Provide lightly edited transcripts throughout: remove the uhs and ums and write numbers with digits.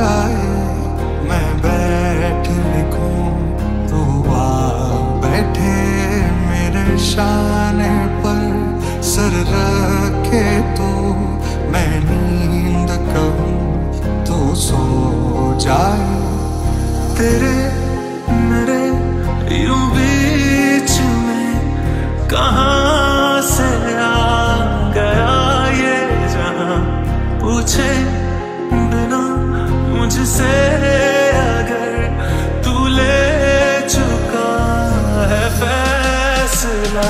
जाए। मैं बैठ लिखूं तू आ बैठे मेरे शाने पर, सर रखे तू मैं नींद कहूं तू सो जाए। तेरे मेरे यूं बीच में कहां से आ गया ये जहां, पूछे बिना मुझसे अगर तू ले चुका है फैसला।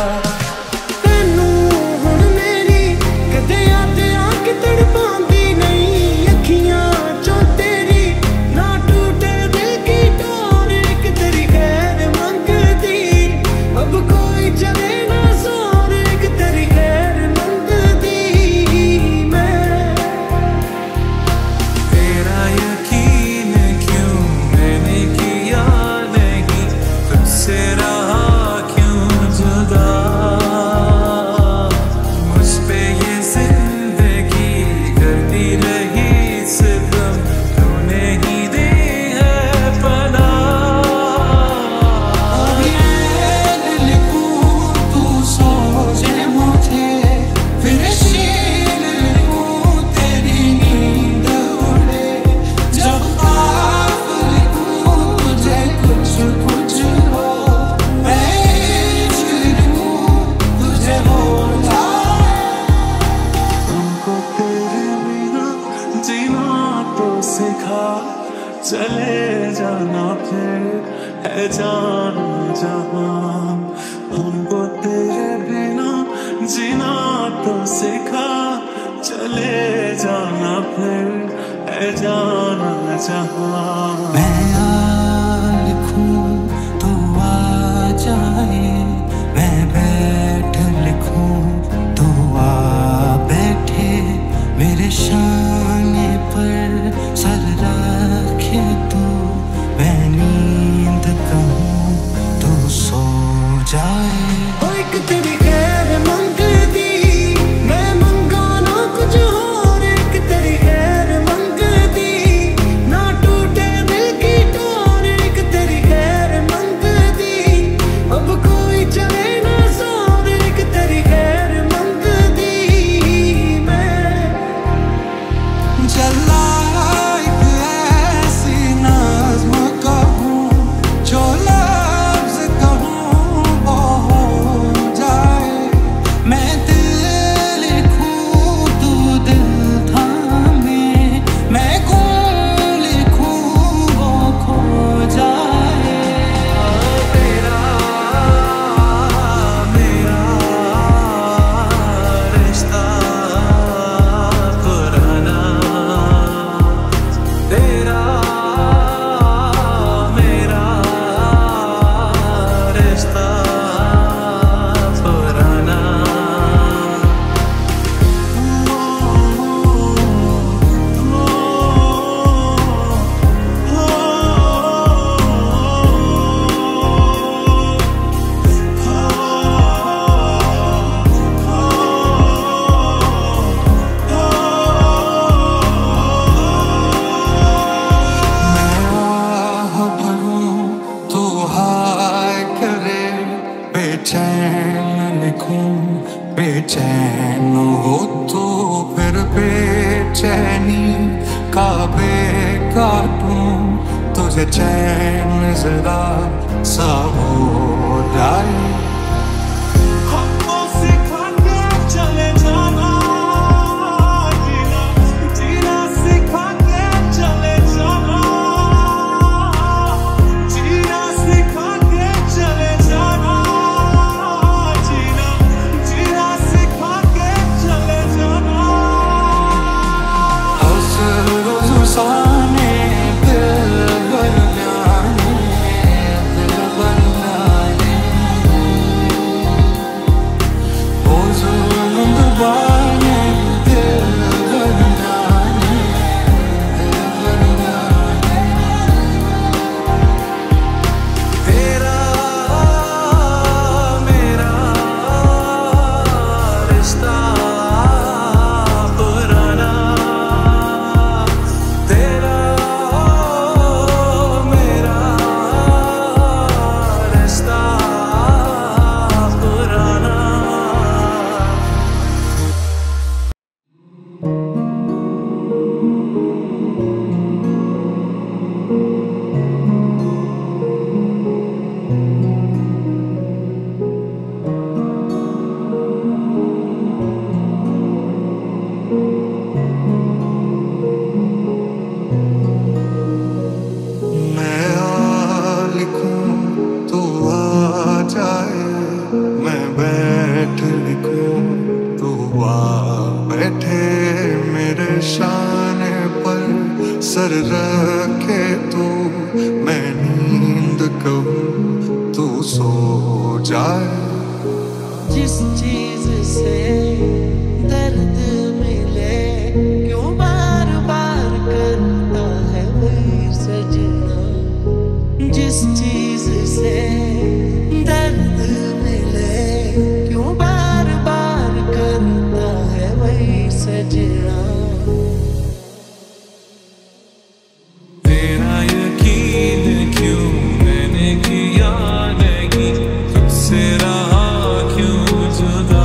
चले जाना फिर है जाना जहां, हमको तेरे बिना जीना तो सिखा। चले जाना फिर है जाना जहां। मैं लिखूं तू आ जाए, मैं बैठ लिखूं तू आ बैठे मेरे शाने पर, सर रखे तू मैं नींद कहूं तू सो जाए। ओ एक तेरी खैर मंगदी मैं मंगा ना कुछ और, एक तेरी खैर मंगदी ना टूटे दिल की डोर, एक तेरी खैर मंगदी अब कोई चले ना सोर, एक तेरी खैर मंगदी मैं जला बेचैन हो तो फिर बेचैनी का काटूं तुझे चैन जरा सा हो जाए। रखे तू, मैं नींद कहूँ तू सो जाए। जिस चीज से दर्द मिले क्यों बार बार करता है वही सजना। जिस चीज से दर्द मिले क्यों बार बार करता है वही सजना। तेरा यकीन क्यों मैंने किया नहीं, तुझसे रहा क्यों जुदा।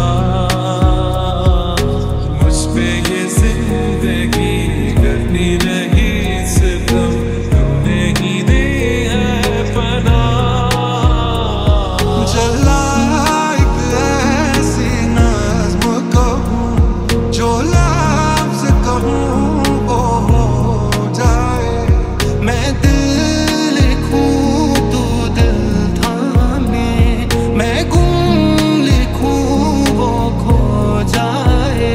मुझ पे ये जिंदगी करनी रही सितम, तुमने ही दी है पनाह। जला एक ऐसी नज़्म कहूँ जो लफ्ज़ कहूँ वो हो जाए। मैं दिल लिखूँ तू दिल थामे, मैं गुम लिखूँ वो खो जाए।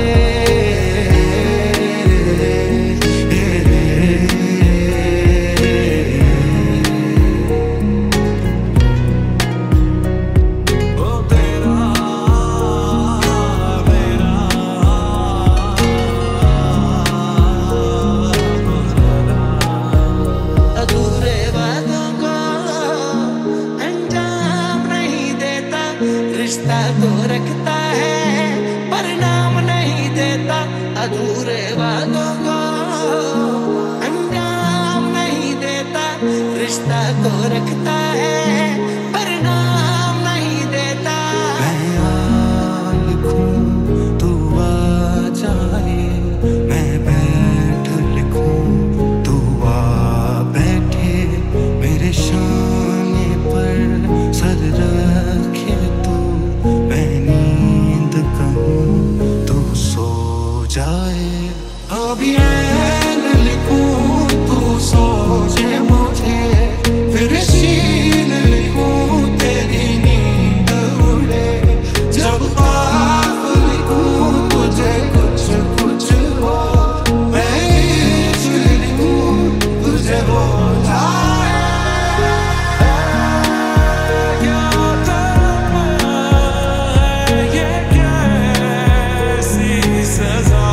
ओ तेरा मेरा अधूरे वादों को अंजाम नहीं देता, रिश्ता तो रखता है पर नाम नहीं देता। अधूरे वादों को अंजाम नहीं देता, रिश्ता तो रखता है पर नाम नहीं देता। मैं आ लिखूं तू आ जाए, मैं बैठ लिखूं तू आ बैठे। मेरे शाने पर सर रखे तू, मैं नींद कहूँ तू सो जाए। अभी ऐन लिखूं तू सोचे मुझे, फिर शीन लिखूं तेरी नींद उड़े। जब बात लिखूं तुझे कुछ कुछ हो, मैं इश्क लिखूं तुझे हो जाए। क्या तड़प है ये कैसी सजा।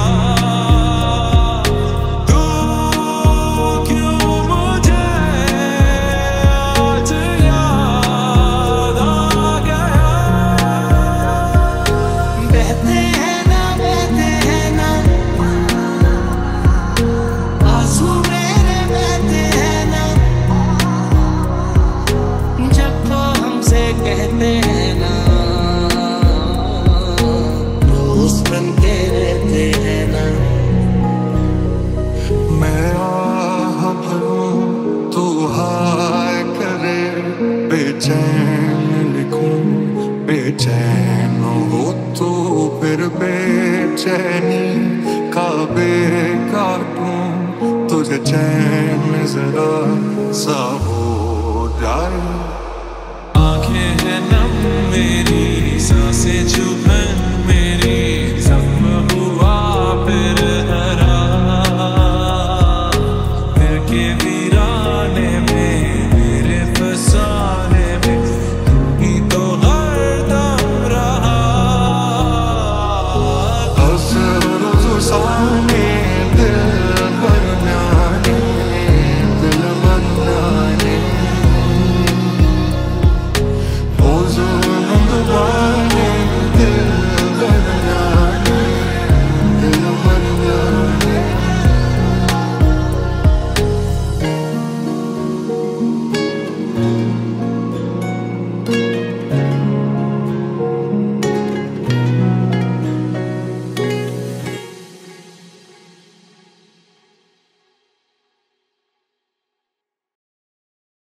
तू क्यों मुझे आज याद आ गया। बहते हैं ना आंसू मेरे बहते हैं ना, जब वो हमसे कहते हैं ना दोस्त बनके रहते हैं ना। मैं आह भरूं तू हाय करे, बेचैन लिखूं बेचैन हो तू, फिर बेचैनी का बे काटूं तुझे चैन जरा सा हो जाए। आंखें हैं नम मेरी, सांसें चुभन मेरी,